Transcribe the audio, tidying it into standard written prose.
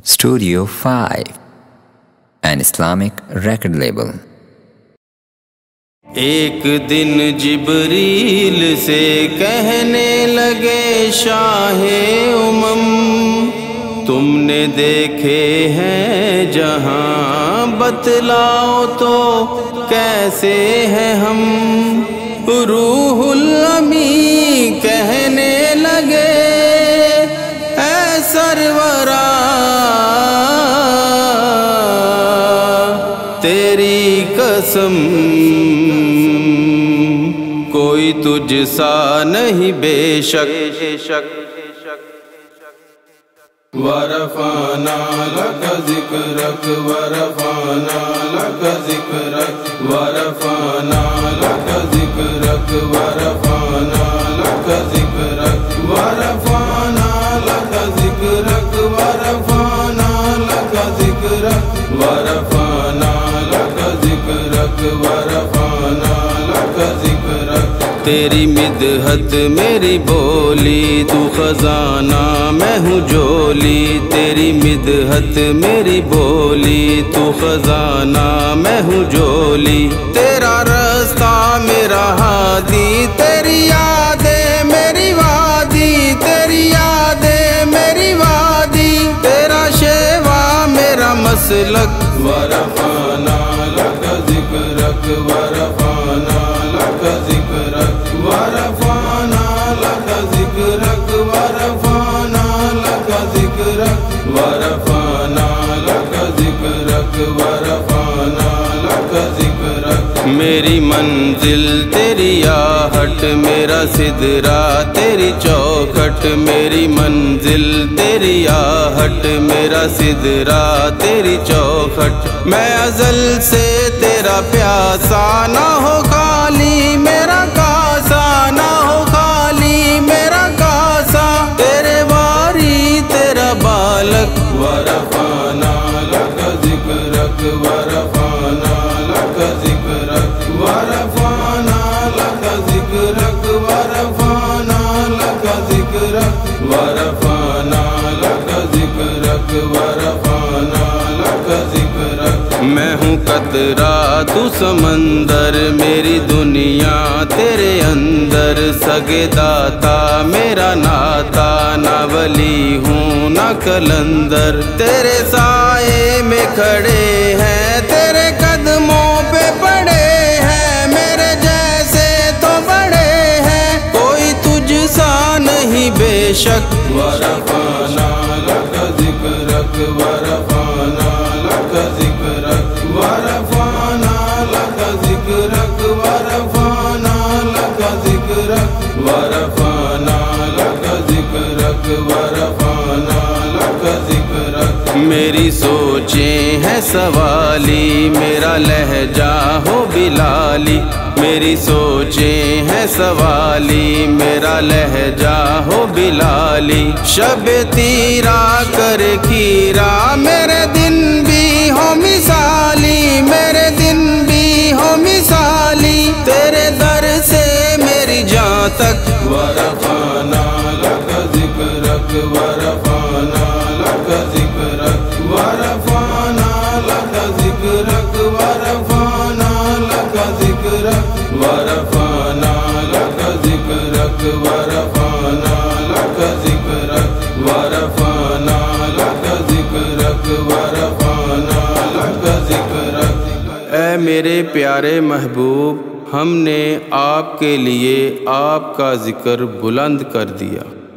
Studio 5, an Islamic record label. ایک دن جبریل سے کہنے لگے شاہ امم، تم نے دیکھے ہیں جہاں بتلاؤ تو کیسے ہیں ہم؟ روح الامین کہنے لگے اے سرورا تیری قسم کوئی تجھ سا نہیں بے شک ورفعنا لک ذکرک ورفعنا لک ذکرک ورفعنا لک ذکرک ورفعنا لک ذکرک ورفعنا لک ذکرک ورفعنا لک ذکرک ورفعنا لک ذکرک ورفعنا لک ذکرک تیری مدحت میری بولی تو خزانہ میں ہوں جولی، تیری مدحت میری بولی تو خزانہ میں ہوں جولی، تیرا رستہ میرا ہادی، تیری یادیں میری وادی، تیری یادیں میری وادی، تیرا شیوا میرا مسلک ورفعنا لک ذکرک ورفعنا لک ذکرک ورفعنا لک ذکرک ورفعنا لک ذکرک ورفعنا لک ذکرک ورفعنا لک ذکرک میری منزل تیری آہٹ، میرا سدرا تیری چوکھٹ، میری منزل تیری آہٹ، میرا سدرا تیری چوکھٹ، میں ازل سے تیرا پیاسا نہ ہو خالی میرا کاسا، نہ ہو خالی میرا کاسا، تیرے واری تیرا بالک ورفعنا لک ذکرک ورفعنا لک ذکرک ورفعنا لک ذکرک ورفعنا لک ذکرک ورفعنا لک ذکرک ورفعنا لک ذکرک میں ہوں قطرہ تو سمندر، میری دنیا تیرے اندر، سگے داتا میرا ناتا، نہ ولی ہوں نہ کلندر، تیرے سائے میں کھڑے ہیں، تیرے قدموں پہ پڑے ہیں، میرے جیسے تو بڑے ہیں، کوئی تجھ سا نہیں بے شک ورفعنا لک ذکرک ورفعنا لک ذکرک ورفعنا لک ذکرک ورفعنا لک ذکرک ورفعنا لک ذکرک ورفعنا لک ذکرک میری سوچیں ہیں سوالی، میرا لہجہ ہو بلالی، میری سوچیں ہیں سوالی، میرا لہجہ ہو بلالی، شب تیرا کر کھیرا میرے دن بھی ہو مثالی، میرے دن بھی ہو مثالی، تیرے در سے میری جان تک ورفعنا لک ذکرک ورفعنا لک ذکرک ورفعنا لک ذکرک ورفعنا لک ذکرک ورفعنا لک ذکرک ورفعنا لک ذکرک ورفعنا لک ذکرک ورفعنا لک ذکرک اے میرے پیارے محبوب، ہم نے آپ کے لیے آپ کا ذکر بلند کر دیا۔